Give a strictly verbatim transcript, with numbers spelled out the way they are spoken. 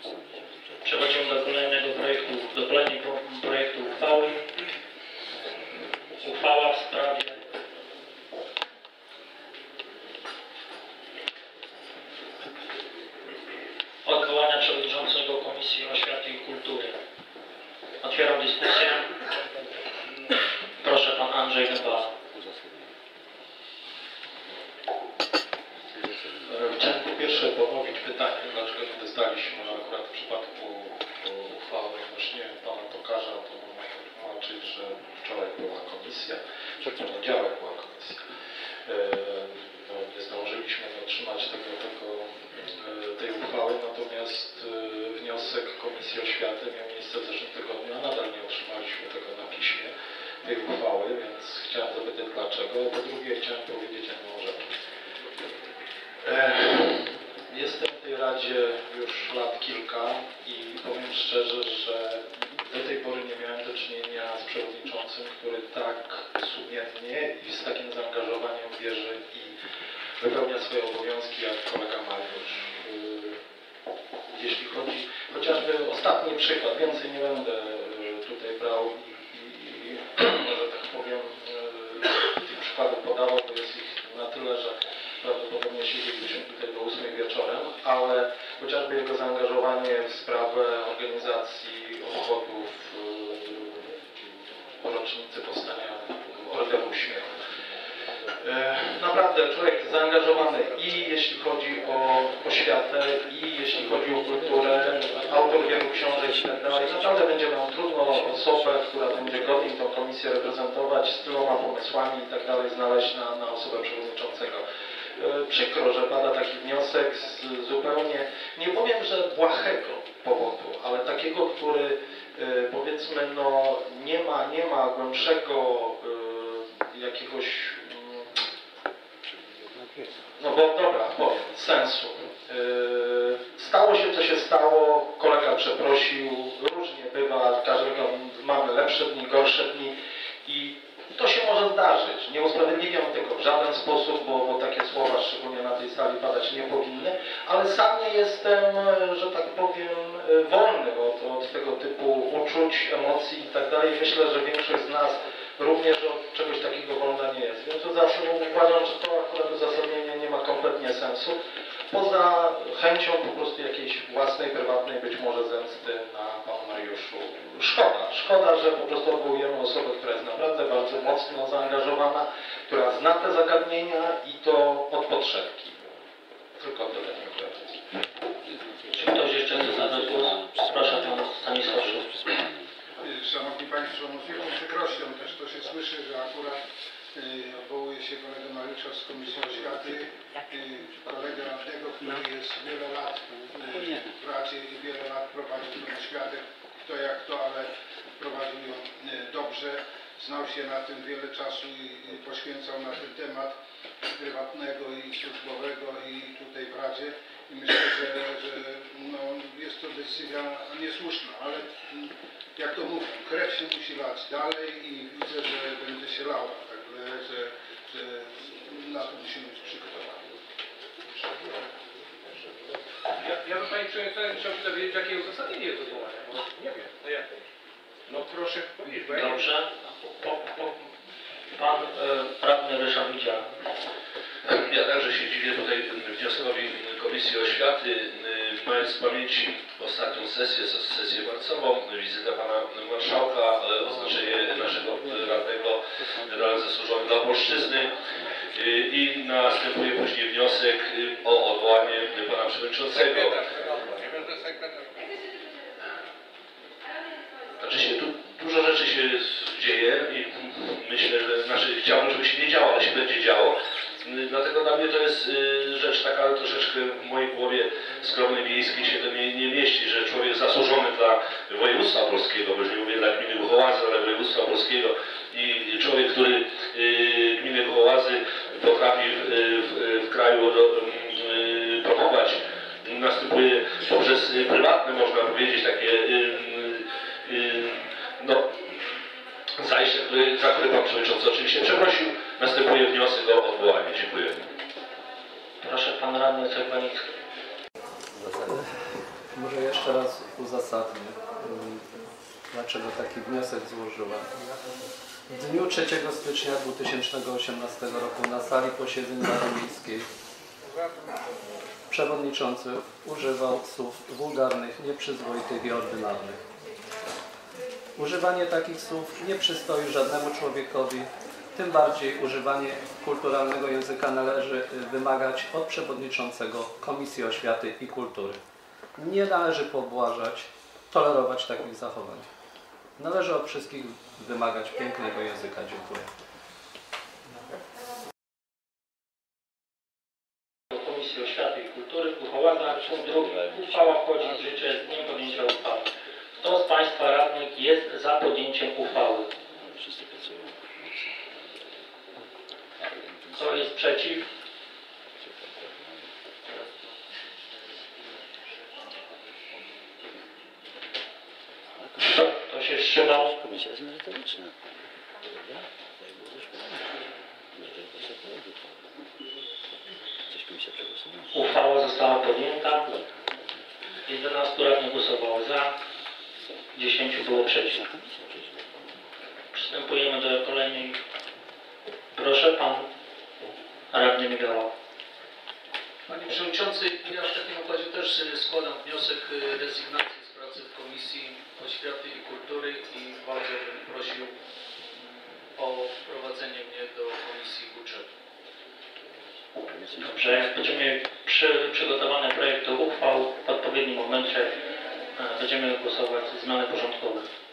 Przechodzimy do kolejnego projektu, do kolejnego projektu uchwały. Uchwała w sprawie odwołania przewodniczącego Komisji Oświaty i Kultury. Otwieram dyskusję. Proszę, pan Andrzej Gębała. Chciałem po pierwsze ponowić pytanie, dlaczego nie dostaliśmy akurat w przypadku uchwały odnośnie pana Tokarza, to można tłumaczyć, że wczoraj była komisja, w poniedziałek była komisja. No, nie zdążyliśmy otrzymać tego, tego, tej uchwały, natomiast wniosek Komisji Oświaty miał miejsce w zeszłym tygodniu, a nadal nie otrzymaliśmy tego na piśmie, tej uchwały, więc chciałem zapytać dlaczego. Po drugie chciałem powiedzieć jedną rzecz. Jestem w tej Radzie już lat kilka i powiem szczerze, że do tej pory nie miałem do czynienia z przewodniczącym, który tak sumiennie i z takim zaangażowaniem bierze i wypełnia swoje obowiązki jak kolega Mariusz. Jeśli chodzi chociażby ostatni przykład, więcej nie będę tutaj brał i, i, i że tak powiem tych przykładów podawał, bo jest ich na tyle, że prawdopodobnie siedzielibyśmy tutaj do ósmej wieczorem, ale chociażby jego zaangażowanie w sprawę organizacji obchodów po rocznicy powstania Orderu Śmiechu. Naprawdę człowiek zaangażowany i jeśli chodzi o oświatę, i jeśli chodzi o kulturę, autor wielu książek i tak dalej. Naprawdę będzie miał trudno osobę, która będzie godnie tą komisję reprezentować, z tyloma pomysłami i tak dalej znaleźć na, na osobę przewodniczącego. Przykro, że pada taki wniosek z zupełnie, nie powiem, że błahego powodu, ale takiego, który powiedzmy no nie ma, nie ma głębszego jakiegoś, no bo dobra, powiem, sensu. Stało się, co się stało, kolega przeprosił, różnie bywa, każdego mamy lepsze dni, gorsze dni i to się może zdarzyć. Nie usprawiedliwiam tego w żaden sposób, bo, bo takie słowa, szczególnie na tej sali, padać nie powinny, ale sam nie jestem, że tak powiem, wolny od, od tego typu uczuć, emocji i tak dalej. Myślę, że większość z nas również od czegoś takiego wolna nie jest. Więc uważam, że to akurat uzasadnienie nie ma kompletnie sensu. Poza chęcią po prostu jakiejś własnej, prywatnej być może zemsty na panu Mariuszu. Szkoda, szkoda, że po prostu odwołujemy osobę, która jest naprawdę bardzo mocno zaangażowana, która zna te zagadnienia i to od podszewki. Tylko tyle, dziękuję. Czy ktoś jeszcze chce zadać głos? Proszę, pan Stanisław Szuf. Szanowni Państwo, no z wielką przykrością też to się słyszy, że akurat y, odwołuje się kolegę Mariusza z Komisji Oświaty, y, kolegę radnego, który jest wiele lat y, w Radzie i wiele lat prowadził tę oświatę, kto jak to, ale prowadził ją y, dobrze, znał się na tym wiele czasu i, i poświęcał na ten temat prywatnego i służbowego i tutaj w Radzie. I myślę, że, że no, jest to decyzja niesłuszna, ale jak to mówią, krew się musi lać dalej i widzę, że będzie się lała, także że, że na to musimy być przygotowani. Ja, ja bym Panie Przewodniczący chciał się dowiedzieć, jakie uzasadnienie jest odwołania, bo nie wiem, no jak to? No proszę powiedzieć, bo ja Dobrze. Po, po, pan y, radny Ryszard Widział. Ja także się dziwię tutaj wnioskowi Komisji Oświaty, mając w pamięci ostatnią sesję, sesję marcową, wizytę pana marszałka, oznaczenie naszego radnego, generalnie zasłużony dla Opolszczyzny i następuje później wniosek o odwołanie pana przewodniczącego. Znaczy się, tu dużo rzeczy się dzieje i myślę, że znaczy chciałbym, żeby się nie działo, ale się będzie działo. Dlatego dla mnie to jest rzecz taka troszeczkę w mojej głowie skromnej wiejskiej się to nie, nie mieści, że człowiek zasłużony dla województwa polskiego, bo już nie mówię dla gminy Głuchołazy, ale województwa polskiego i człowiek, który gminę Głuchołazy potrafi w, w, w kraju do, promować, następuje poprzez prywatne, można powiedzieć, takie no, zajście, które, za które pan przewodniczący oczywiście przeprosił. Następuje wniosek o odwołanie. Dziękuję. Proszę, pan radny Ceglanicki. Może jeszcze jeszcze raz uzasadnię, dlaczego taki wniosek złożyłem. W dniu trzeciego stycznia dwa tysiące osiemnastego roku na sali posiedzeń Rady Miejskiej przewodniczący używał słów wulgarnych, nieprzyzwoitych i ordynarnych. Używanie takich słów nie przystoi żadnemu człowiekowi, tym bardziej używanie kulturalnego języka należy wymagać od przewodniczącego Komisji Oświaty i Kultury. Nie należy pobłażać, tolerować takich zachowań. Należy od wszystkich wymagać pięknego języka. Dziękuję. Komisji Oświaty i Kultury uchwała za punkt drugi. Uchwała wchodzi w życie z dniem podjęcia uchwały. Kto z Państwa radnych jest za podjęciem uchwały? Kto jest przeciw? Kto, kto się wstrzymał? Komisja jest merytoryczna. Coś komisja przegłosowała. Uchwała została podjęta. jedenastu radnych głosowało za, dziesięciu było przeciw. Przystępujemy do kolejnej. Proszę, pan radny Migała. Panie Przewodniczący, ja w takim układzie też składam wniosek rezygnacji z pracy w Komisji Oświaty i Kultury i bardzo bym prosił o wprowadzenie mnie do Komisji Budżetu. Dobrze, jak będziemy mieli przy, przygotowane projekty uchwał, w odpowiednim momencie e, będziemy głosować zmiany porządkowe.